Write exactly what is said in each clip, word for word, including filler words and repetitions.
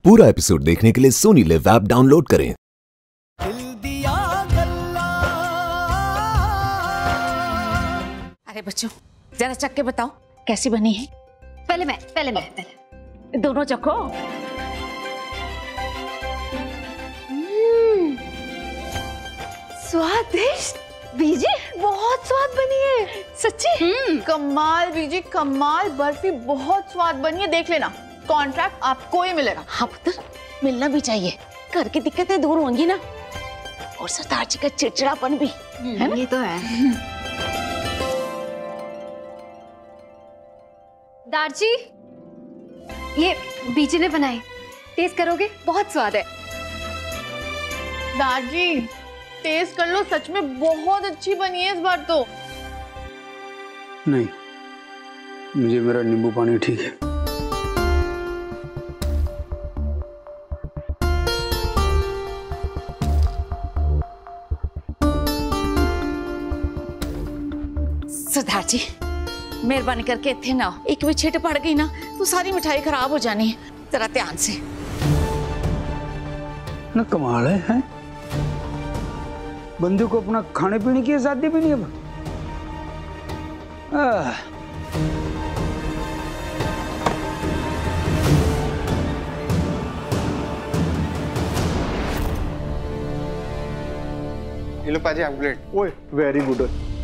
पूरा एपिसोड देखने के लिए सोनी लिव ऐप डाउनलोड करें। दिल दिया गल्ला। अरे बच्चों जरा चख के बताओ कैसी बनी है। पहले मैं पहले मैं पहले दोनों चखो। स्वादिष्ट बीजी, बहुत स्वाद बनी है सच्ची। कमाल बीजी कमाल, बर्फी बहुत स्वाद बनी है। देख लेना, कॉन्ट्रैक्ट आपको ही मिलेगा। हाँ पुत्र, मिलना भी चाहिए। घर की दिक्कतें दूर होंगी ना, और सरदार जी का चिड़चिड़ापन भी है ना? ये तो है। दारजी, ये बीजी ने बनाए, टेस्ट करोगे? बहुत स्वाद है। दादी टेस्ट कर लो, सच में बहुत अच्छी बनी है इस बार तो। नहीं, मुझे मेरा नींबू पानी ठीक है। सरदार जी मेहरबानी करके इतने ना, एक भी छिट पड़ गई ना तो सारी मिठाई खराब हो जानी है। जरा ध्यान से ना। कमाल है, है? बंदे को अपना खाने पीने की आजादी भी नहीं है। ये लो पाजी आपकी प्लेट। ओए वेरी गुड।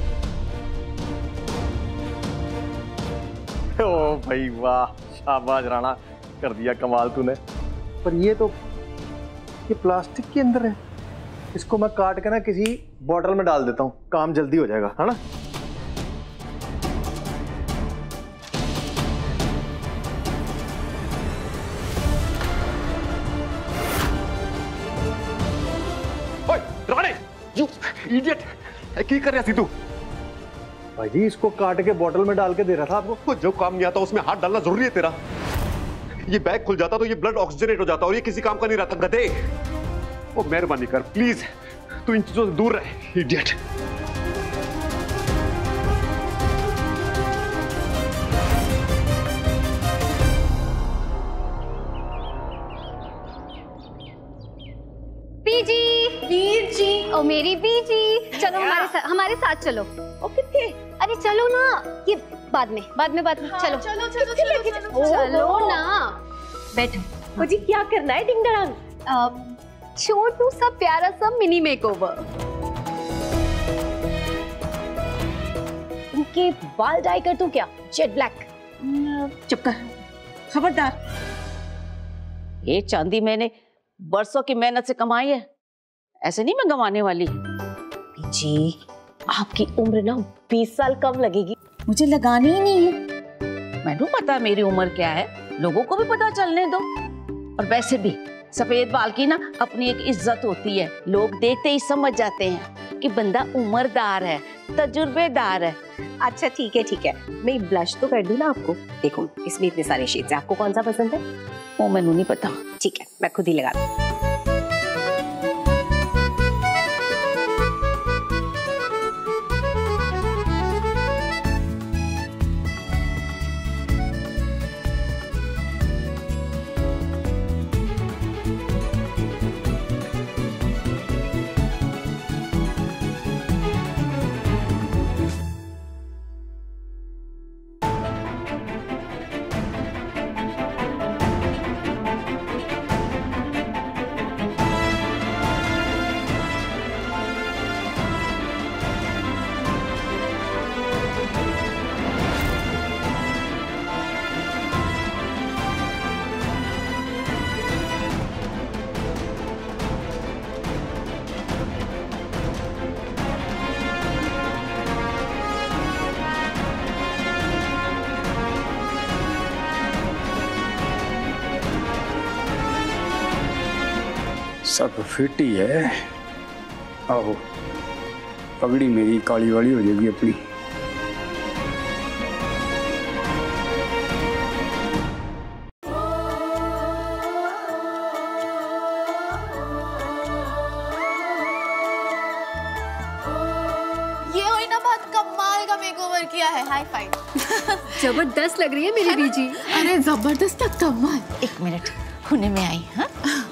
ओ भाई वाह, शाबाश राणा, कर दिया कमाल तूने। पर ये तो ये प्लास्टिक के अंदर है, इसको मैं काट के ना किसी बॉटल में डाल देता हूँ, काम जल्दी हो जाएगा, है ना? ओए राणे, यू इडियट, क्या कर रहा थी तू? भाई इसको काट के बॉटल में डाल के दे रहा था आपको। जो काम नहीं आता उसमें हाथ डालना जरूरी है तेरा? ये बैग खुल जाता तो ये ब्लड ऑक्सीजनेट हो जाता और ये किसी काम का नहीं रहता, गधे। ओ मेहरबानी कर प्लीज, तू इन चीजों से दूर रहे, इडियट। बीजी, बीजी, ओ मेरी बीजी, चलो हमारे साथ, हमारे साथ चलो। ओ कितने? अरे चलो ना, ये बाद में बाद में बाद में। हाँ, चलो चलो चलो चलो चलो, चलो ना, बैठो। मुझे क्या करना है डिंग डरांग? छोटू सा प्यारा सा मिनी मेकओवर। इनके बाल डाई कर दूं क्या? Jet black. चुप कर, खबरदार। ये चांदी मैंने बरसों की मेहनत से कमाई है, ऐसे नहीं मैं गंवाने वाली। जी आपकी उम्र ना बीस साल कम लगेगी। मुझे लगानी ही नहीं है। मैंने पता मेरी उम्र क्या है, लोगों को भी पता चलने दो। और वैसे भी सफेद बाल की ना अपनी एक इज्जत होती है, लोग देखते ही समझ जाते हैं कि बंदा उम्रदार है, तजुर्बेदार है। अच्छा ठीक है ठीक है, मैं ब्लश तो कर दूं ना आपको। देखो इसमें इतने सारे शेड्स हैं, आपको कौन सा पसंद है? वो मैंने नहीं पता। ठीक है मैं खुद ही लगा दूं। सब फिट ही है। आहो, पगड़ी मेरी काली वाली हो जाएगी अपनी। ये हुई ना बात, कमाल का मेकओवर किया है। High five. जबरदस्त लग रही है मेरी बीजी। अरे जबरदस्त कमाल। एक मिनट, खुने में आई। हाँ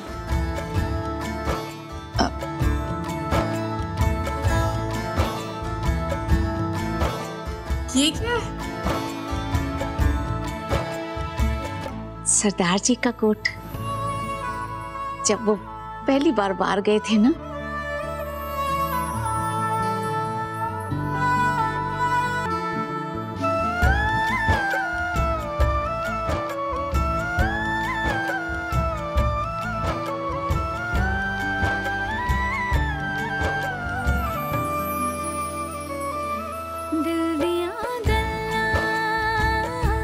ये क्या है? सरदार जी का कोट। जब वो पहली बार बाहर गए थे ना, दिल दिया गल्ला,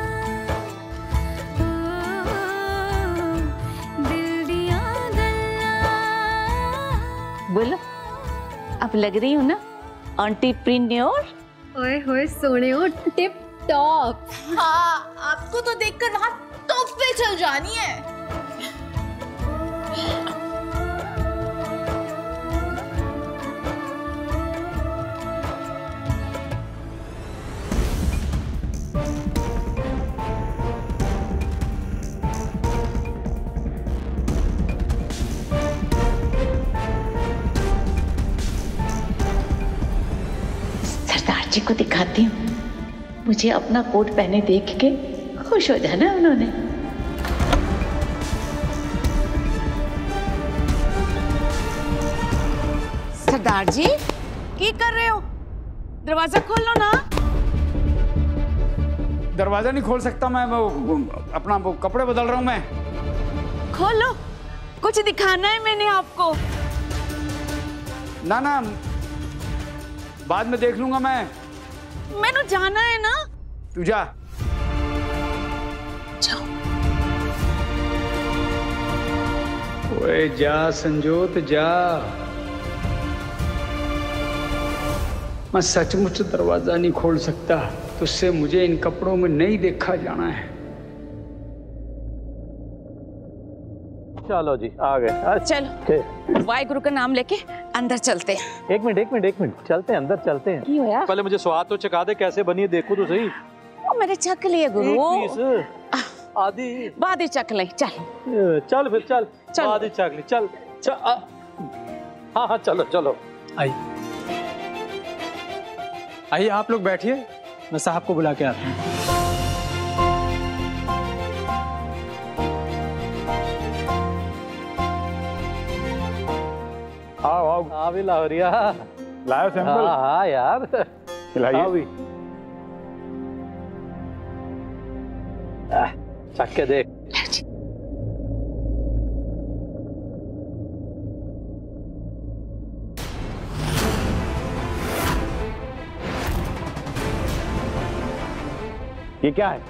ओ, दिल दिया गल्ला। बोलो, अब लग रही हूँ ना एंटरप्रेन्योर। ओए होए सोने हो, टिप टॉप। हाँ, आपको तो देखकर वहाँ टॉप पे चल जानी है। सरदार जी को दिखाती हूँ, मुझे अपना कोट पहने देख के खुश हो जाना उन्होंने। सरदार जी क्या कर रहे हो? दरवाजा खोलो ना। दरवाजा नहीं खोल सकता मैं, वो, वो, अपना वो कपड़े बदल रहा हूँ मैं। खोलो, कुछ दिखाना है मैंने आपको। ना ना, बाद में देख लूंगा मैं। मैंने जाना है ना। तू जा। जाओ। ओए जा संजोत जा। मैं सचमुच दरवाजा नहीं खोल सकता, तुझसे मुझे इन कपड़ों में नहीं देखा जाना है। चलो जी, आ गए। चलो, वाहिगुरु का नाम लेके अंदर चलते हैं। एक मिनट एक मिनट एक मिनट, चलते हैं अंदर चलते हैं। क्यों यार? पहले मुझे स्वाद तो चखा दे, कैसे बनी है देखो तो सही। वो मेरे चक लिए गुरु। एक पीस, आधी। बाद ही चक ले। चल चल फिर चल, चल। आधी चख ली। चल चल। आ, हाँ हाँ चलो चलो। आइए आइए, आप लोग बैठिए, मैं साहब को बुला के आता हूँ। आओ आओ। हाँ भी लाओ रिया। लाओ सैंपल। हाँ हाँ यार, खिलाइए। चख के देख। ये क्या है?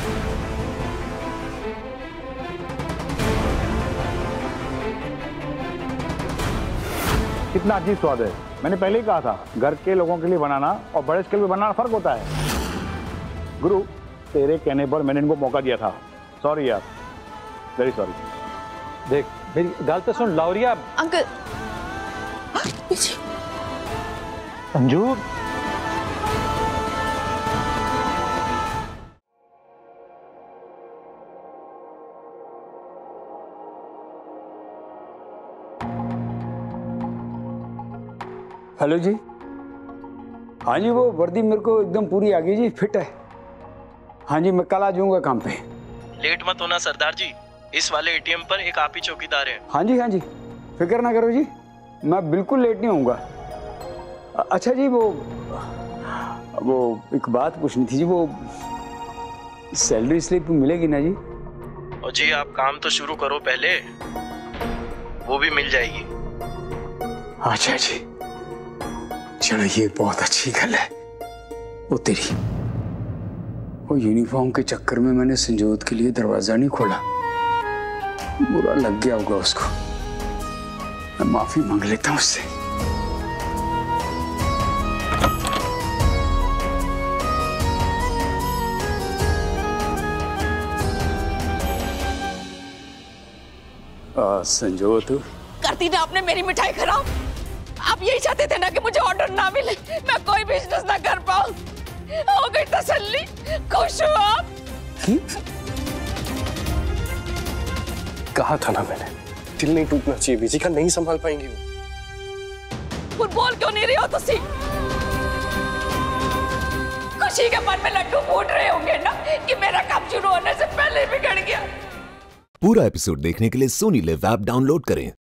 कितना अजीब स्वाद है। मैंने पहले ही कहा था, घर के लोगों के लिए बनाना और बड़े स्केल पे बनाना फर्क होता है। गुरु, तेरे कहने पर मैंने इनको मौका दिया था। सॉरी यार, वेरी सॉरी। देख मेरी गल तो सुन लाउरिया। अंकल। संजू। हेलो जी। हाँ जी, वो वर्दी मेरे को एकदम पूरी आ गई जी, फिट है। हाँ जी, मैं कल आ जाऊंगा काम पे। लेट मत होना सरदार जी, इस वाले एटीएम पर एक आप ही चौकीदार हैं। हाँ जी हाँ जी, फिक्र ना करो जी, मैं बिल्कुल लेट नहीं होऊंगा। अच्छा जी, वो वो एक बात पूछनी थी जी, वो सैलरी स्लिप मिलेगी ना जी? और जी आप काम तो शुरू करो पहले, वो भी मिल जाएगी। अच्छा जी, चलो ये बहुत अच्छी गल है। वो तेरी वो यूनिफॉर्म के चक्कर में मैंने संजोत के लिए दरवाजा नहीं खोला, बुरा लग गया होगा उसको। मैं माफी मांग लेता हूँ उससे। संजोत, कर दी ना आपने मेरी मिठाई खराब। आप यही चाहते थे ना कि मुझे ऑर्डर ना मिले, मैं कोई बिजनेस ना कर पाऊं। हो गई तसल्ली, खुश हो आप? कहा था ना मैंने, दिल नहीं टूटना चाहिए बीजी का, नहीं संभाल पाएंगी वो। कुछ बोल क्यों नहीं रही हो तुसी? खुशी के मन में लड्डू फूट रहे होंगे ना कि मेरा काम शुरू होने से पहले बिगड़ गया। पूरा एपिसोड देखने के लिए सोनी लिव ऐप डाउनलोड करें।